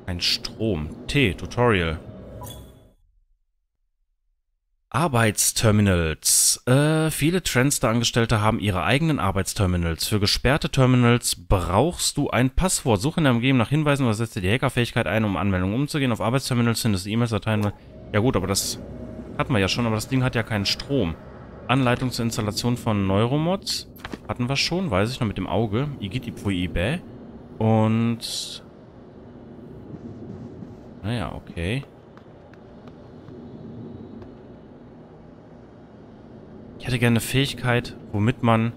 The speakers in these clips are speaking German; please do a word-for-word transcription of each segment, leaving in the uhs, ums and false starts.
Ein Strom. T. Tutorial. Arbeitsterminals. Äh, viele Transter-Angestellte haben ihre eigenen Arbeitsterminals. Für gesperrte Terminals brauchst du ein Passwort. Suche in der Umgebung nach Hinweisen oder setze die Hackerfähigkeit ein, um Anmeldungen umzugehen. Auf Arbeitsterminals findest du E-Mails, Dateien. Ja gut, aber das hatten wir ja schon, aber das Ding hat ja keinen Strom. Anleitung zur Installation von Neuromods. Hatten wir schon, weiß ich noch, mit dem Auge. Igitipuibä. Und... Naja, okay. Ich hätte gerne eine Fähigkeit, womit man...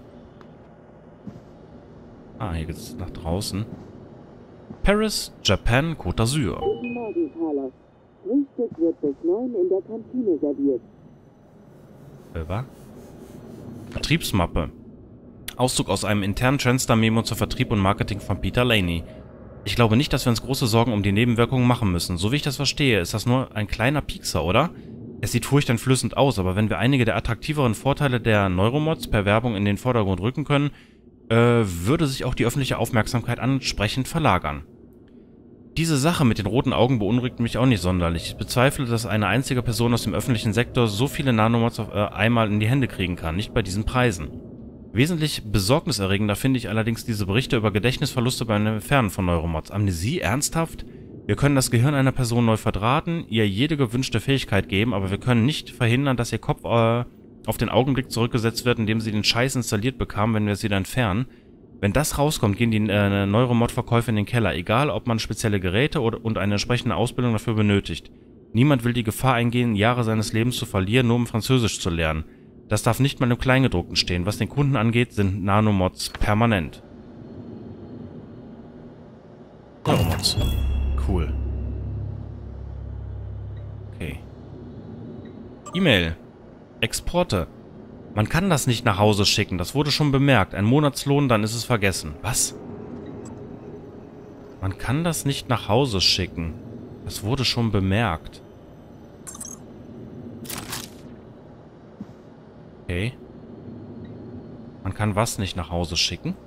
Ah, hier geht's nach draußen. Paris, Japan, Côte d'Azur. Guten Morgen, Carlos. Frühstück wird bis neun in der Kantine serviert. Über. Vertriebsmappe. Auszug aus einem internen Transter-Memo zur Vertrieb und Marketing von Peter Laney. Ich glaube nicht, dass wir uns große Sorgen um die Nebenwirkungen machen müssen. So wie ich das verstehe, ist das nur ein kleiner Piekser, oder? Es sieht furchteinflößend aus, aber wenn wir einige der attraktiveren Vorteile der Neuromods per Werbung in den Vordergrund rücken können, äh, würde sich auch die öffentliche Aufmerksamkeit entsprechend verlagern. Diese Sache mit den roten Augen beunruhigt mich auch nicht sonderlich. Ich bezweifle, dass eine einzige Person aus dem öffentlichen Sektor so viele Nanomods auf äh, einmal in die Hände kriegen kann, nicht bei diesen Preisen. Wesentlich besorgniserregender finde ich allerdings diese Berichte über Gedächtnisverluste beim Entfernen von Neuromods. Amnesie? Ernsthaft? Wir können das Gehirn einer Person neu verdrahten, ihr jede gewünschte Fähigkeit geben, aber wir können nicht verhindern, dass ihr Kopf äh, auf den Augenblick zurückgesetzt wird, in dem sie den Scheiß installiert bekam, wenn wir es wieder entfernen. Wenn das rauskommt, gehen die äh, Neuromod-Verkäufe in den Keller, egal ob man spezielle Geräte oder, und eine entsprechende Ausbildung dafür benötigt. Niemand will die Gefahr eingehen, Jahre seines Lebens zu verlieren, nur um Französisch zu lernen. Das darf nicht mal im Kleingedruckten stehen. Was den Kunden angeht, sind Nanomods permanent. Neuromods. Cool. Okay. E-Mail. Exporte. Man kann das nicht nach Hause schicken. Das wurde schon bemerkt. Ein Monatslohn, dann ist es vergessen. Was? Man kann das nicht nach Hause schicken. Das wurde schon bemerkt. Okay. Man kann was nicht nach Hause schicken?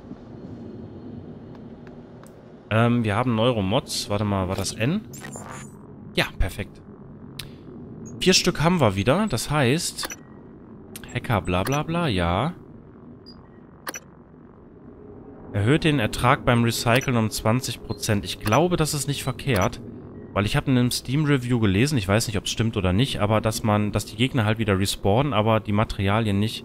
Ähm, wir haben Neuromods. Warte mal, war das N? Ja, perfekt. Vier Stück haben wir wieder. Das heißt... Hacker bla bla bla, ja. Erhöht den Ertrag beim Recyceln um zwanzig Prozent. Ich glaube, das ist nicht verkehrt. Weil ich habe in einem Steam-Review gelesen, ich weiß nicht, ob es stimmt oder nicht, aber dass man, dass die Gegner halt wieder respawnen, aber die Materialien nicht.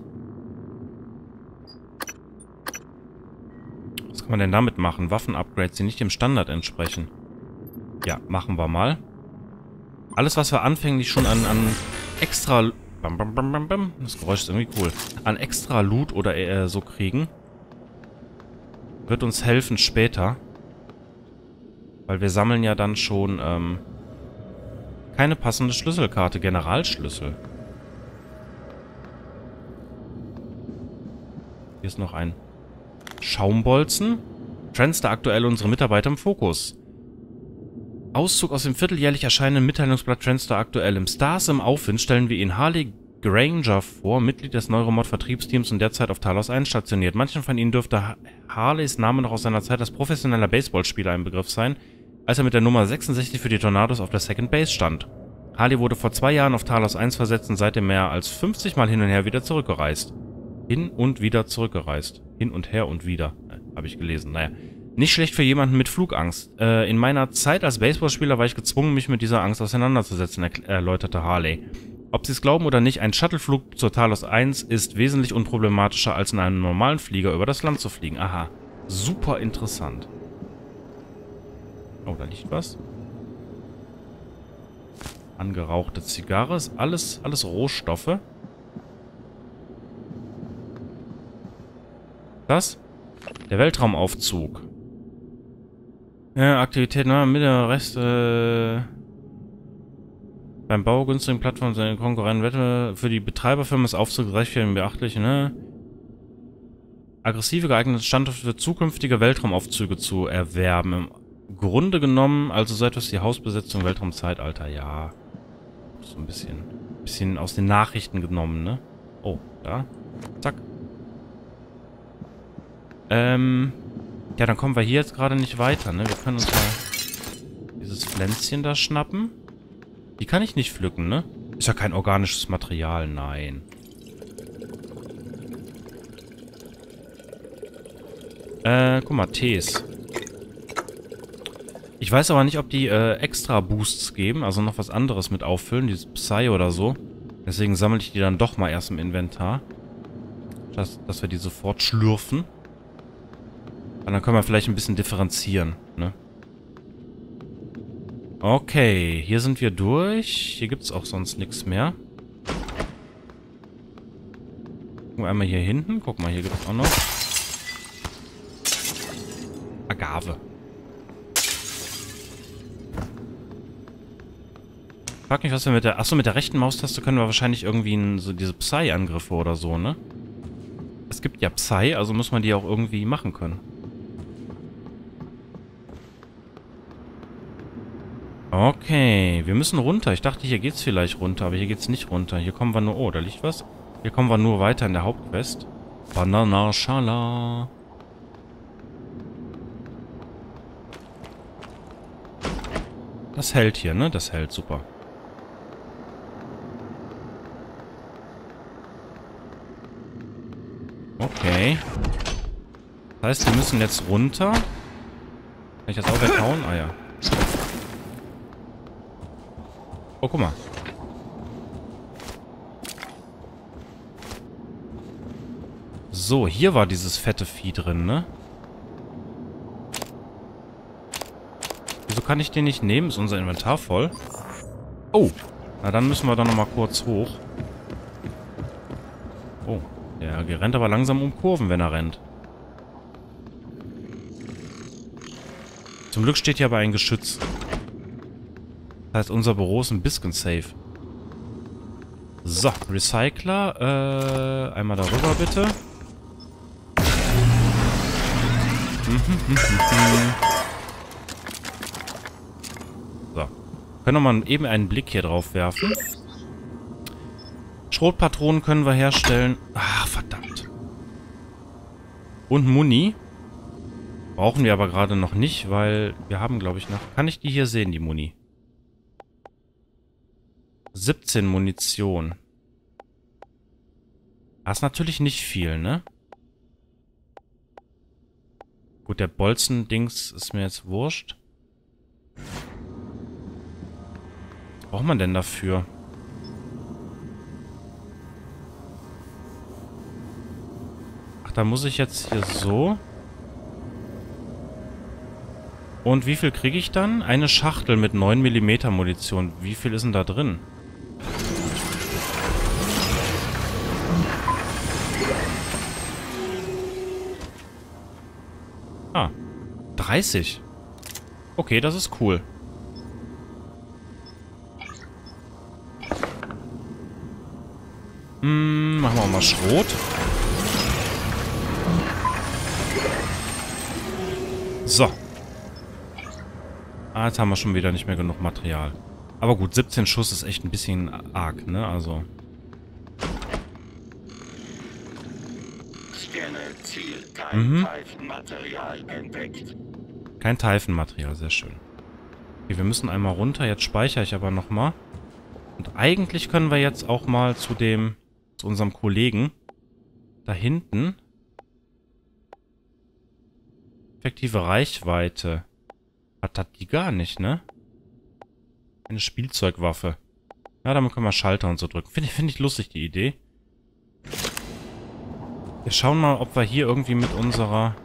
Was kann man denn damit machen? Waffen-Upgrades, die nicht dem Standard entsprechen. Ja, machen wir mal. Alles, was wir anfänglich schon an, an extra... Bam, bam, bam, bam, bam. Das Geräusch ist irgendwie cool. An extra Loot oder äh, so kriegen, wird uns helfen später. Weil wir sammeln ja dann schon ähm, keine passende Schlüsselkarte. Generalschlüssel. Hier ist noch ein Schaumbolzen. Transter aktuell unsere Mitarbeiter im Fokus. Auszug aus dem vierteljährlich erscheinenden Mitteilungsblatt Transter aktuell. Im Stars im Aufwind stellen wir Ihnen Harley Granger vor, Mitglied des Neuromod-Vertriebsteams und derzeit auf Talos einstationiert. Manchen von Ihnen dürfte Harleys Name noch aus seiner Zeit als professioneller Baseballspieler ein Begriff sein, als er mit der Nummer sechsundsechzig für die Tornados auf der Second Base stand. Harley wurde vor zwei Jahren auf Talos eins versetzt und seitdem mehr als fünfzig Mal hin und her wieder zurückgereist. Hin und wieder zurückgereist. Hin und her und wieder. Äh, Habe ich gelesen. Naja. Nicht schlecht für jemanden mit Flugangst. Äh, in meiner Zeit als Baseballspieler war ich gezwungen, mich mit dieser Angst auseinanderzusetzen, erläuterte Harley. Ob Sie es glauben oder nicht, ein Shuttleflug zur Talos eins ist wesentlich unproblematischer, als in einem normalen Flieger über das Land zu fliegen. Aha. Super interessant. Oh, da liegt was. Angerauchte Zigarre. Ist alles, alles Rohstoffe. Das? Der Weltraumaufzug. Ja, Aktivität, na, mit der Rest, äh, beim Bau günstigen Plattformen seine Konkurrenten Wettbewerb für die Betreiberfirmen ist Aufzug recht beachtlich, ne? Aggressive geeignete Standorte für zukünftige Weltraumaufzüge zu erwerben. Im Grunde genommen, also so etwas wie Hausbesetzung, Weltraumzeitalter, ja. So ein bisschen, bisschen aus den Nachrichten genommen, ne? Oh, da. Zack. Ähm, ja, dann kommen wir hier jetzt gerade nicht weiter, ne? Wir können uns mal dieses Pflänzchen da schnappen. Die kann ich nicht pflücken, ne? Ist ja kein organisches Material, nein. Äh, guck mal, Tees. Ich weiß aber nicht, ob die äh, extra Boosts geben, also noch was anderes mit auffüllen, dieses Psy oder so. Deswegen sammle ich die dann doch mal erst im Inventar. Dass, dass wir die sofort schlürfen. Und dann können wir vielleicht ein bisschen differenzieren, ne? Okay, hier sind wir durch. Hier gibt es auch sonst nichts mehr. Gucken wir einmal hier hinten. Guck mal, hier gibt es auch noch Agave. Frag mich, was wir mit der... Achso, mit der rechten Maustaste können wir wahrscheinlich irgendwie ein, so diese Psy-Angriffe oder so, ne? Es gibt ja Psy, also muss man die auch irgendwie machen können. Okay, wir müssen runter. Ich dachte, hier geht's vielleicht runter, aber hier geht's nicht runter. Hier kommen wir nur... Oh, da liegt was. Hier kommen wir nur weiter in der Hauptquest. Banana Schala. Das hält hier, ne? Das hält, super. Okay. Das heißt, wir müssen jetzt runter. Kann ich das auch weghauen? Ah ja. Oh, guck mal. So, hier war dieses fette Vieh drin, ne? Wieso kann ich den nicht nehmen? Ist unser Inventar voll? Oh. Na, dann müssen wir da nochmal kurz hoch. Oh. Der rennt aber langsam um Kurven, wenn er rennt. Zum Glück steht hier aber ein Geschütz. Das heißt, unser Büro ist ein bisschen safe. So, Recycler. Äh, einmal darüber bitte. So. Können wir mal eben einen Blick hier drauf werfen. Schrotpatronen können wir herstellen. Ach, verdammt. Und Muni. Brauchen wir aber gerade noch nicht, weil wir haben, glaube ich, noch... Kann ich die hier sehen, die Muni? siebzehn Munition. Das ist natürlich nicht viel, ne? Gut, der Bolzen-Dings ist mir jetzt wurscht. Was braucht man denn dafür? Ach, da muss ich jetzt hier so... Und wie viel kriege ich dann? Eine Schachtel mit neun Millimeter Munition. Wie viel ist denn da drin? Ah, dreißig. Okay, das ist cool. Hm, machen wir auch mal Schrot. So. Ah, jetzt haben wir schon wieder nicht mehr genug Material. Aber gut, siebzehn Schuss ist echt ein bisschen arg, ne? Also. Scanne Ziel, kein Mhm. Teilchenmaterial entdeckt. Kein Teilchenmaterial, sehr schön. Okay, wir müssen einmal runter. Jetzt speichere ich aber nochmal. Und eigentlich können wir jetzt auch mal zu dem, zu unserem Kollegen da hinten. Effektive Reichweite. Hat das die gar nicht, ne? Eine Spielzeugwaffe. Ja, damit können wir Schalter und so drücken. Finde ich, finde ich lustig, die Idee. Wir schauen mal, ob wir hier irgendwie mit unserer...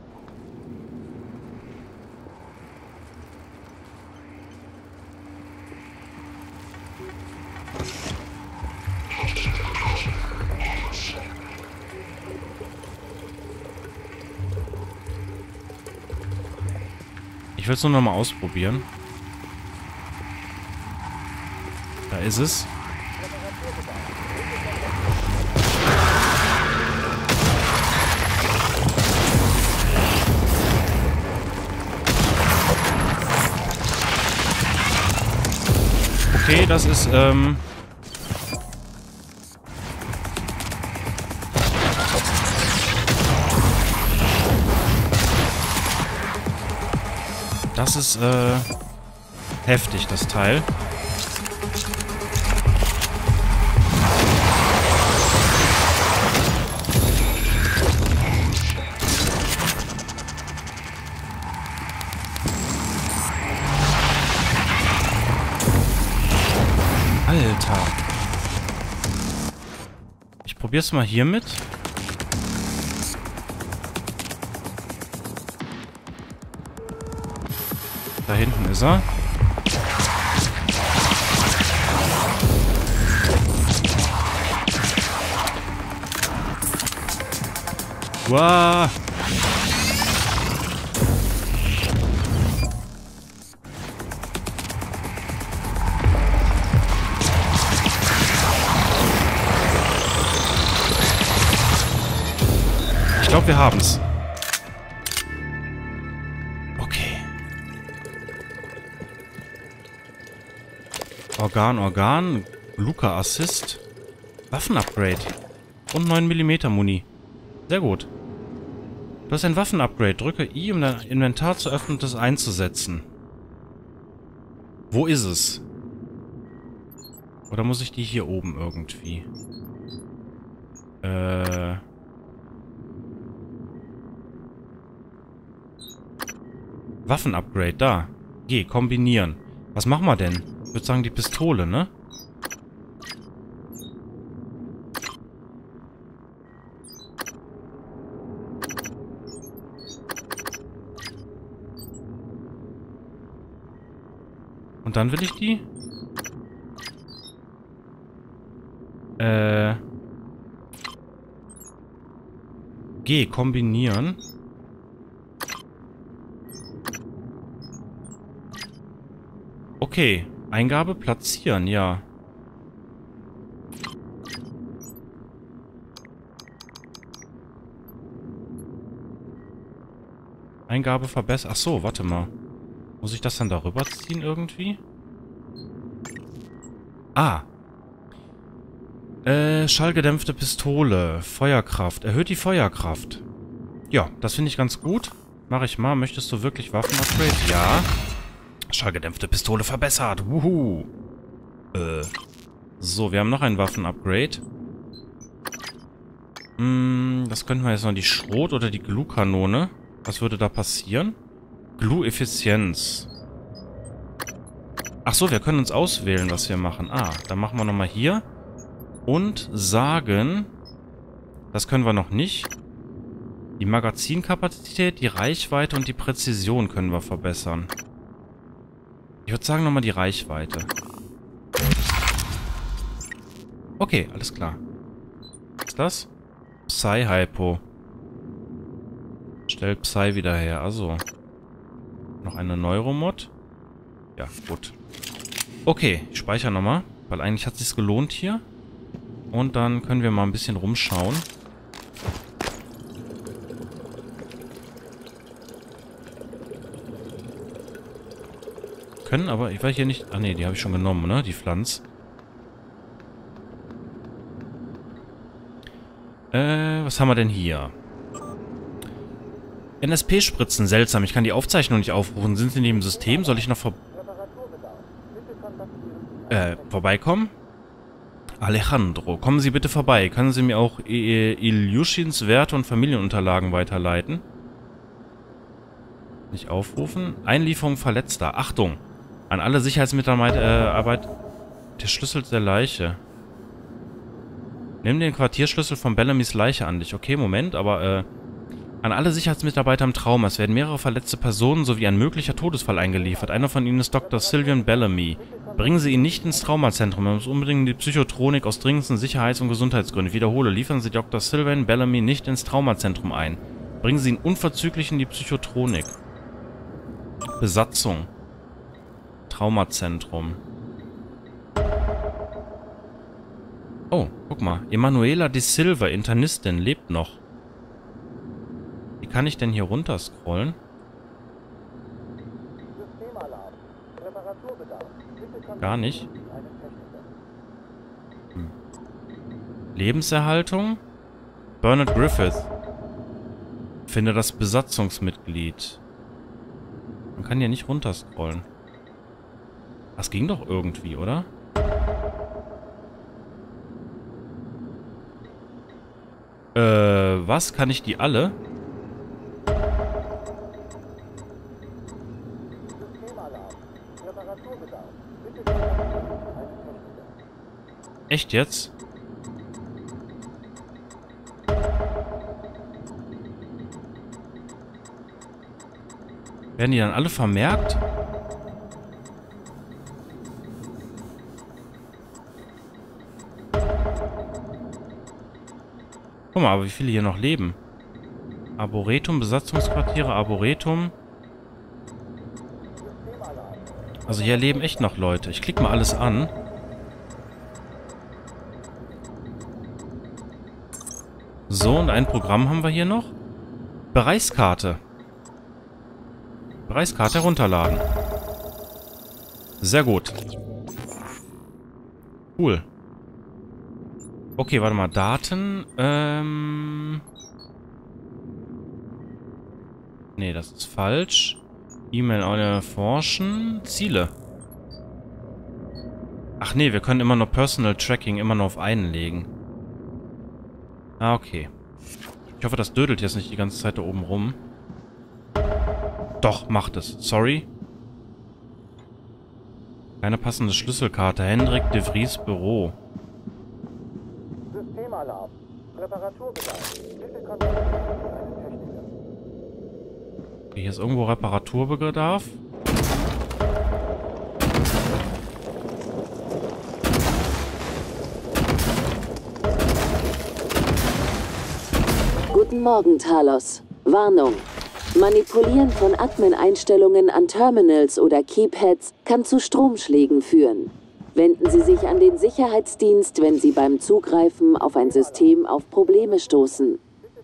Ich will es nur noch mal ausprobieren. Da ist es. Okay, das ist, ähm... Das ist, äh... Heftig, das Teil. Alter. Ich probier's mal hier mit. Da hinten ist er. Wow. Ich glaube, wir haben's. Okay. Organ, Organ. Luca Assist. Waffenupgrade. Und neun Millimeter Muni. Sehr gut. Du hast ein Waffenupgrade. Drücke I, um dein Inventar zu öffnen und es einzusetzen. Wo ist es? Oder muss ich die hier oben irgendwie? Äh... Waffenupgrade, da. G, kombinieren. Was machen wir denn? Ich würde sagen, die Pistole, ne? Und dann will ich die? Äh... G, kombinieren. Okay, Eingabe platzieren, ja. Eingabe verbessern. Ach so, warte mal. Muss ich das dann darüber ziehen irgendwie? Ah. Äh, schallgedämpfte Pistole. Feuerkraft. Erhöht die Feuerkraft. Ja, das finde ich ganz gut. Mach ich mal. Möchtest du wirklich Waffen-Upgrade? Ja. Schallgedämpfte Pistole verbessert. Wuhu. Äh. So, wir haben noch ein Waffen-Upgrade. Hm, das könnten wir jetzt noch. Die Schrot- oder die Glue-Kanone. Was würde da passieren? Glue-Effizienz. Ach so, wir können uns auswählen, was wir machen. Ah, dann machen wir nochmal hier. Und sagen... Das können wir noch nicht. Die Magazinkapazität, die Reichweite und die Präzision können wir verbessern. Ich würde sagen nochmal die Reichweite. Okay, alles klar. Was ist das? Psy-Hypo. Stellt Psy wieder her. Also. Noch eine Neuromod. Ja, gut. Okay, ich speichere nochmal. Weil eigentlich hat es sich gelohnt hier. Und dann können wir mal ein bisschen rumschauen. Können aber... Ich weiß hier nicht... Ach nee, die habe ich schon genommen, ne? Die Pflanz. Äh, was haben wir denn hier? N S P-Spritzen, seltsam. Ich kann die Aufzeichnung nicht aufrufen. Sind sie neben dem System? Soll ich noch vor... Äh, vorbeikommen? Alejandro, kommen Sie bitte vorbei. Können Sie mir auch Iljushins Werte und Familienunterlagen weiterleiten? Nicht aufrufen. Einlieferung Verletzter. Achtung! An alle Sicherheitsmitarbeiter... Äh, Arbeit... Der Schlüssel der Leiche. Nimm den Quartierschlüssel von Bellamys Leiche an dich. Okay, Moment, aber äh... An alle Sicherheitsmitarbeiter im Trauma. Es werden mehrere verletzte Personen sowie ein möglicher Todesfall eingeliefert. Einer von ihnen ist Doktor Sylvian Bellamy. Bringen Sie ihn nicht ins Traumazentrum. Er muss unbedingt die Psychotronik aus dringendsten Sicherheits- und Gesundheitsgründen. Ich wiederhole, liefern Sie Doktor Sylvian Bellamy nicht ins Traumazentrum ein. Bringen Sie ihn unverzüglich in die Psychotronik. Besatzung. Traumazentrum. Oh, guck mal. Emanuela de Silva, Internistin, lebt noch. Wie kann ich denn hier runter scrollen? Gar nicht. Hm. Lebenserhaltung? Bernard Griffith. Finde das Besatzungsmitglied. Man kann hier nicht runter scrollen. Das ging doch irgendwie, oder? Äh, was? Kann ich die alle? Echt jetzt? Werden die dann alle vermerkt? Guck mal, aber wie viele hier noch leben. Arboretum, Besatzungsquartiere, Arboretum. Also hier leben echt noch Leute. Ich klicke mal alles an. So, und ein Programm haben wir hier noch. Bereichskarte. Bereichskarte herunterladen. Sehr gut. Cool. Okay, warte mal. Daten. Ähm... Nee, das ist falsch. E-Mail erforschen. Ziele. Ach nee, wir können immer noch Personal Tracking immer noch auf einen legen. Ah, okay. Ich hoffe, das dödelt jetzt nicht die ganze Zeit da oben rum. Doch, macht es. Sorry. Keine passende Schlüsselkarte. Hendrik de Vries Büro. Systemalarm. Reparaturbedarf. Bitte kontaktieren Sie einen Techniker. Okay, hier ist irgendwo Reparaturbedarf. Guten Morgen, Talos. Warnung. Manipulieren von Admin-Einstellungen an Terminals oder Keypads kann zu Stromschlägen führen. Wenden Sie sich an den Sicherheitsdienst, wenn Sie beim Zugreifen auf ein System auf Probleme stoßen.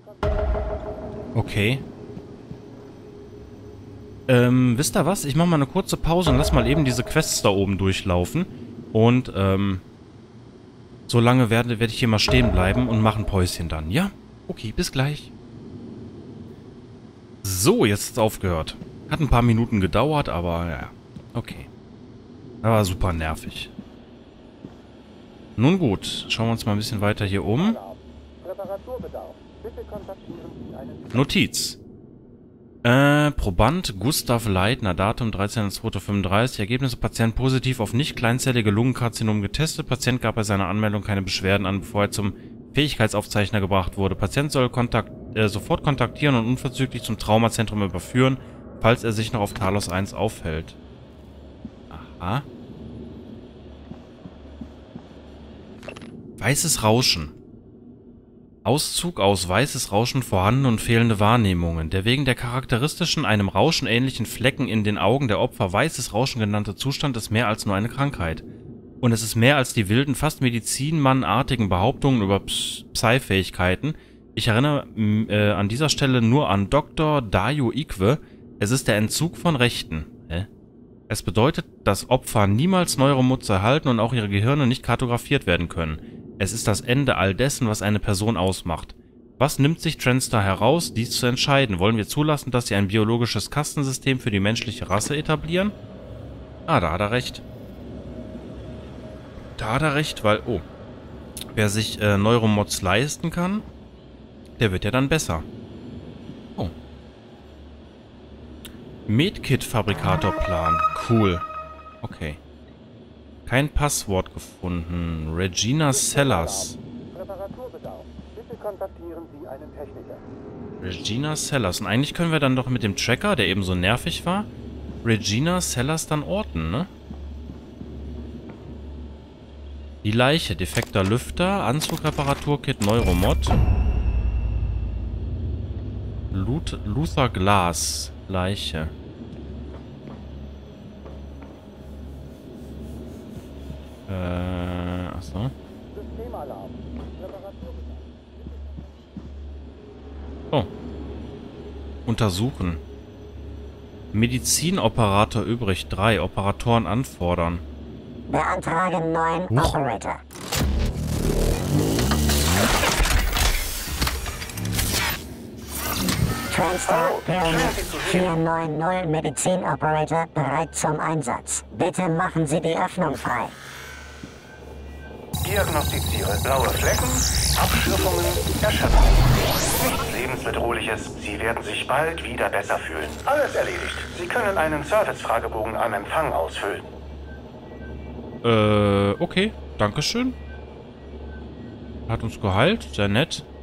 Okay. Ähm, wisst ihr was? Ich mache mal eine kurze Pause und lass mal eben diese Quests da oben durchlaufen. Und, ähm, so lange werde, werde ich hier mal stehen bleiben und mache ein Päuschen dann, ja? Okay, bis gleich. So, jetzt ist es aufgehört. Hat ein paar Minuten gedauert, aber ja, okay. Aber super nervig. Nun gut, schauen wir uns mal ein bisschen weiter hier um. Reparaturbedarf. Bitte kontaktieren Sie einen Notiz. Äh, Proband Gustav Leitner, Datum dreizehnter zweiter fünfunddreißig, Ergebnisse Patient positiv auf nicht kleinzellige Lungenkarzinom getestet. Patient gab bei seiner Anmeldung keine Beschwerden an, bevor er zum Fähigkeitsaufzeichner gebracht wurde. Patient soll kontakt, äh, sofort kontaktieren und unverzüglich zum Traumazentrum überführen, falls er sich noch auf Talos eins aufhält. Aha. Weißes Rauschen. Auszug aus weißes Rauschen, vorhandene und fehlende Wahrnehmungen. Der wegen der charakteristischen, einem Rauschen ähnlichen Flecken in den Augen der Opfer weißes Rauschen genannte Zustand ist mehr als nur eine Krankheit. Und es ist mehr als die wilden, fast medizinmannartigen Behauptungen über Psy-Fähigkeiten. Ich erinnere äh, an dieser Stelle nur an Doktor Dayu Ikwe. Es ist der Entzug von Rechten. Hä? Es bedeutet, dass Opfer niemals Neuromods erhalten und auch ihre Gehirne nicht kartografiert werden können. Es ist das Ende all dessen, was eine Person ausmacht. Was nimmt sich Transstar heraus, dies zu entscheiden? Wollen wir zulassen, dass sie ein biologisches Kastensystem für die menschliche Rasse etablieren? Ah, da hat er recht. Da hat er recht, weil, oh, wer sich äh, Neuromods leisten kann, der wird ja dann besser. Oh. Medkit-Fabrikatorplan. Cool. Okay. Kein Passwort gefunden. Regina Sellers. Reparaturbedarf. Bitte kontaktieren Sie einen Techniker. Regina Sellers. Und eigentlich können wir dann doch mit dem Tracker, der eben so nervig war, Regina Sellers dann orten, ne? Die Leiche. Defekter Lüfter. Anzugreparaturkit Neuromod. Lut Luther Glass. Leiche. Äh, achso. Systemalarm. Reparaturbedarf. Oh. Untersuchen. Medizinoperator übrig. drei. Operatoren anfordern. Beantragen neuen Operator. Transstar Hallo, Pyramid schön, Sie zu sehen. vier neun null Medizin-Operator bereit zum Einsatz. Bitte machen Sie die Öffnung frei. Diagnostiziere blaue Flecken, Abschürfungen, Erschöpfung. Nichts Lebensbedrohliches. Sie werden sich bald wieder besser fühlen. Alles erledigt. Sie können einen Service-Fragebogen am Empfang ausfüllen. Äh, okay. Dankeschön. Hat uns geheilt. Sehr nett.